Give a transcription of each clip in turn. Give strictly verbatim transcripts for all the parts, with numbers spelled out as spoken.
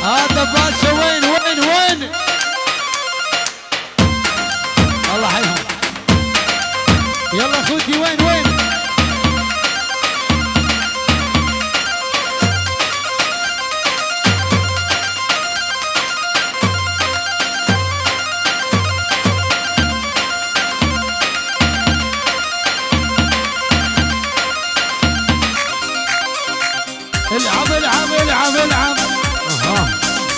هذا باشا وين وين وين؟ الله حيهم. يلا اخوتي وين وين؟ العب العب العب العب. اها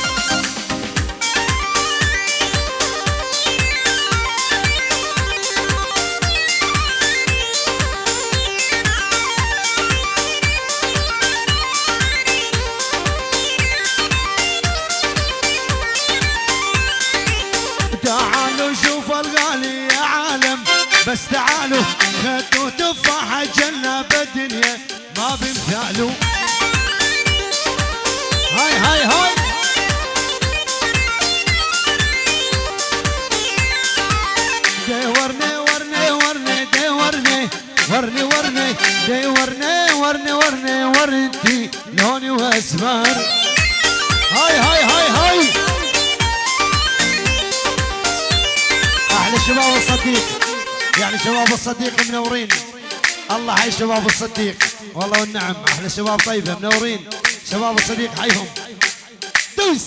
تعالوا شوفوا الغالي يا عالم، بس تعالوا خدوا تفاحة جنة بالدنيا ما بمثاله. هاي هاي هاي دي ورني ورني ورني دي ورني ورني ورني دي ورني ورني ورني ورنتي لوني واسمر. هاي هاي هاي هاي احلى شباب الصديق، يعني شباب الصديق منورين. الله حي شباب الصديق والله والنعم، احلى شباب طيبه منورين. شباب الصديق حيهم دوس.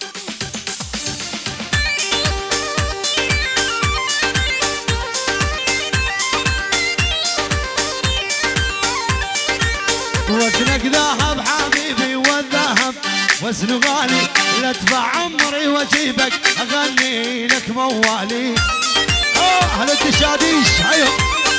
وزنك ذهب حبيبي والذهب وزنه غالي، لادفع عمري واجيبك اغني لك موالي. اه اهل الدشاديش حيهم.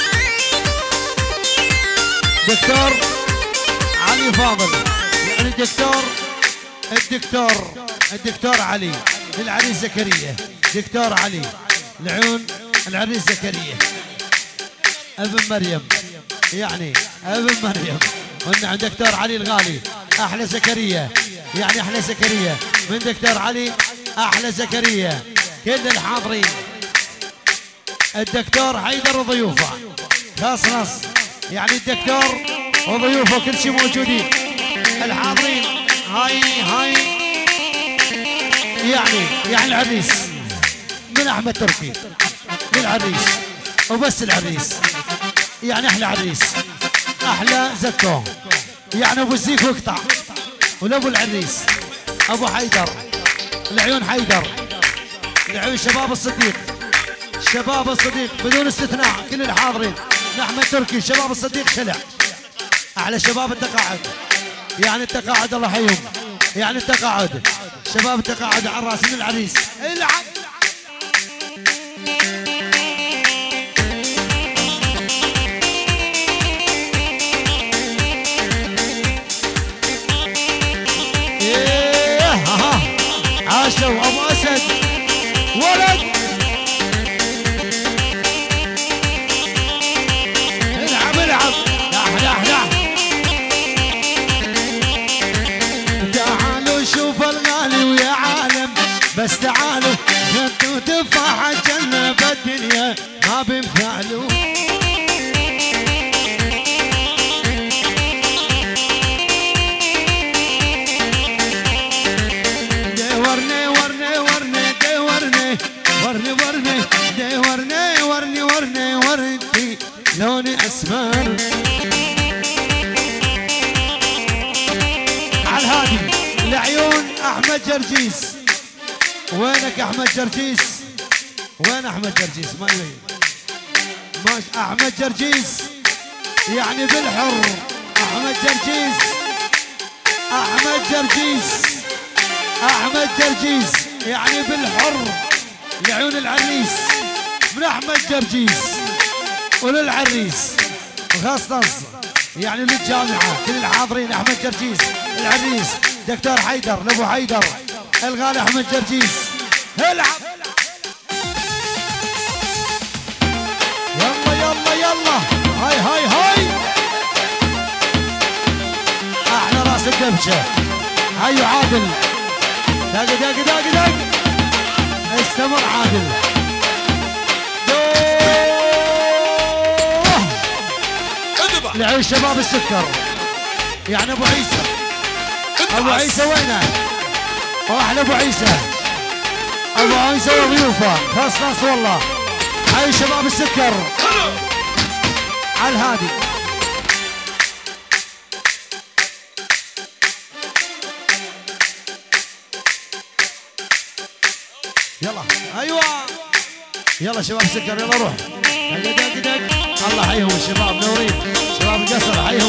دكتور علي فاضل، يعني الدكتور الدكتور الدكتور علي للعريس زكريا. دكتور علي العيون العريس زكريا ابن مريم، يعني ابن مريم والنعم. دكتور علي الغالي احلى زكريا، يعني احلى زكريا من دكتور علي احلى زكريا. كل الحاضرين الدكتور حيدر وضيوفه خاص نص، يعني الدكتور وضيوفه كل شيء موجودين الحاضرين. هاي هاي يعني يعني العريس من احمد تركي للعريس وبس العريس، يعني احلى عريس احلى زكو، يعني ابو الزيك وقطع ولابو العريس ابو حيدر العيون حيدر العيون شباب الصديق. شباب الصديق بدون استثناء كل الحاضرين. احمد تركي شباب الصديق شلع احلى شباب التقاعد، يعني التقاعد الله يحييهم، يعني التقاعد شباب التقاعد على الراس من العريس. العب ايه ها عاشوا ابو اسد ولد. العب العب احلى احلى. تعالوا شوفوا الغالي ويا عالم، بس تعالوا خدوا تفاحة جنة بالدنيا ما بمثاله. دي ورني ورني ورني دي ورني ورني ورني دي ورني ورني ورني ورنتي لوني اسمر. على الهادي العيون احمد جرجيس. وينك احمد جرجيس؟ وين احمد جرجيس؟ ما يبين. ماش احمد جرجيس يعني بالحر. احمد جرجيس احمد جرجيس احمد جرجيس يعني بالحر لعيون العريس من احمد جرجيس وللعريس وخاصة يعني للجامعة كل الحاضرين. احمد جرجيس العريس دكتور حيدر لابو حيدر الغالي احمد جرجيس. العب يلا يلا يلا. هاي هاي هاي احلى راس الدبشه. هيو عادل دق دق دق دق. استمر عادل. لعيش شباب السكر يعني ابو عيسى. ابو عيسى وينه؟ احلى ابو عيسى ابو عيسى وضيوفه خاص ناس والله. حي شباب السكر على الهادي. يلا ايوه يلا شباب السكر يلا روح. دق دق الله حيهم الشباب نورين شباب القصر حيهم.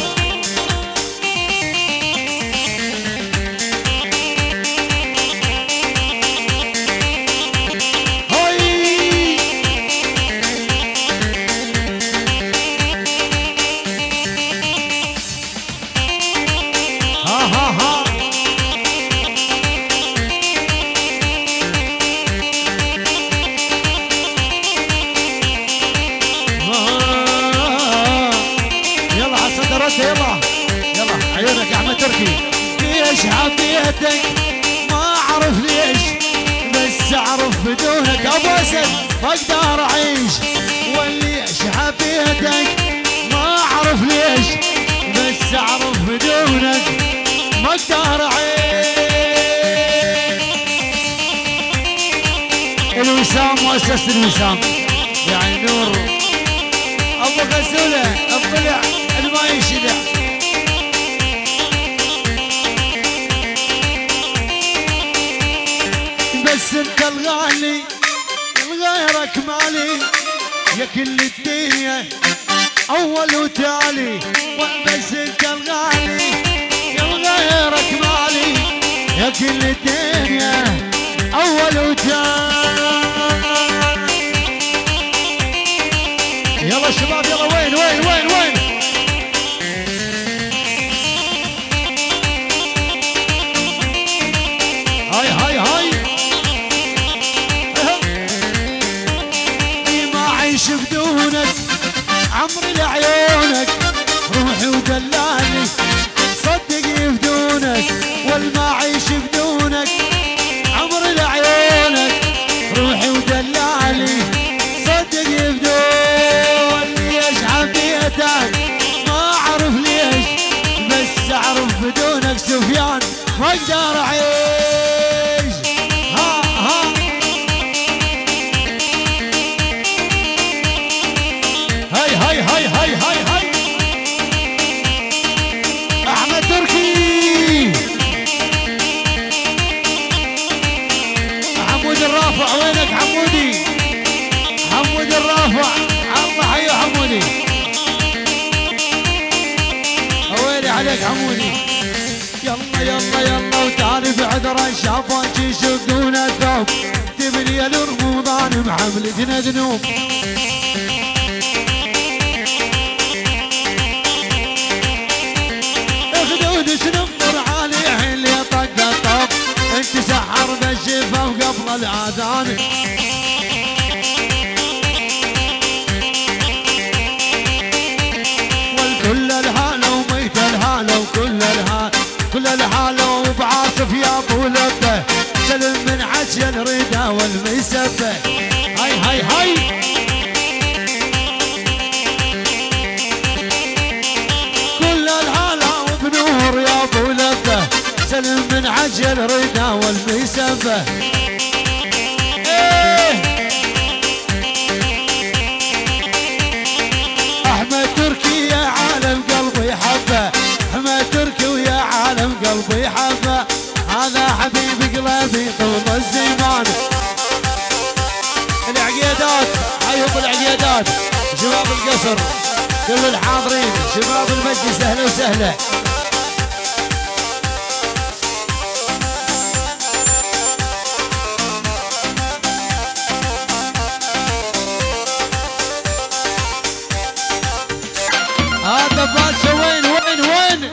حبيتك ما اعرف ليش بس اعرف بدونك ابو اسد ما اقدر اعيش. وليش حبيتك ما اعرف ليش بس اعرف بدونك ما اقدر اعيش. الوسام مؤسسة الوسام يعني نور ابو غسوله الضلع الما ينشلع. بس انت الغالي غيرك مالي يا كل الدنيا اول وتالي. بس انت الغالي يا غيرك مالي يا كل الدنيا اول وتالي. يلا شباب يلا وين وين وين وين هاي هاي هاي عيش بدونك عمري لعيونك روحي ودلالي صدقي بدونك. والما عيش بدونك عمري لعيونك روحي ودلالي صدقي بدون. ليش حبيتك ما اعرف ليش بس اعرف بدونك سفيان ما اقدر اعيش. ها ها هاي هاي هاي هاي هاي هاي احمد تركي حمود الرافع وينك حمودي حمود الرافع الله حي حمودي ويلي عليك حمودي. يلا يلا يلا وتعالي بعذرا شافاك يشقون الثوب تبني يا الرمضان محملتنا ذنوب. نفطر عليه اللي طق الطب انت سحر بالشفا وقبل الاذان. والكل الهاله وميت الهاله وكل الهاله كل الهاله وبعاصف يا ابو لبه سلم من عشي الردا والمسبه. هاي هاي هاي نور يا ابو لبه سلم من عجل ردا والمسبه. ايه احمد تركي يا عالم قلبي حبه احمد تركي ويا عالم قلبي حبه. هذا حبيب قلبي طول الزمان. العقيدات حيهم العقيدات شباب القصر كل الحاضرين شباب المجلس اهلا وسهلا. هذا باشا وين وين وين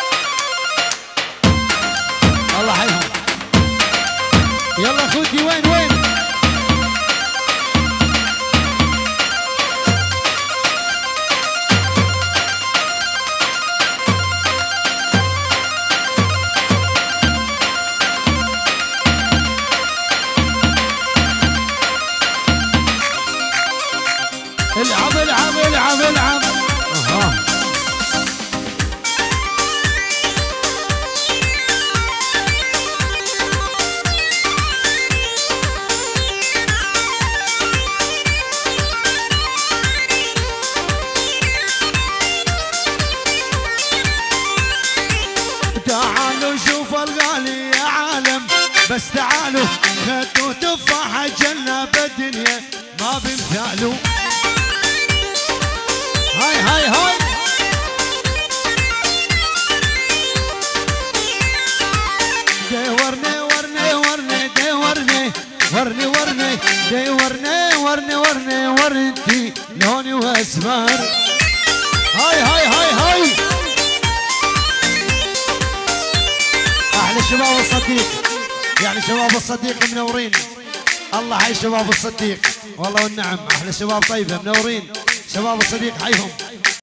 الله حيهم. يلا اخوتي وين وين العب العب العب العب. اها بس تعالوا خدوا تفاحة جنة بالدنيا ما بمثاله. هاي هاي هاي دي ورني ورني ورني دي ورني ورني ورني دي ورني ورني ورني ورنتي لوني واسمر. هاي هاي هاي هاي احلى شباب الصديق، يعني شباب الصديق منورين. الله حي شباب الصديق والله والنعم، احلى شباب طيبه منورين. شباب الصديق حيهم.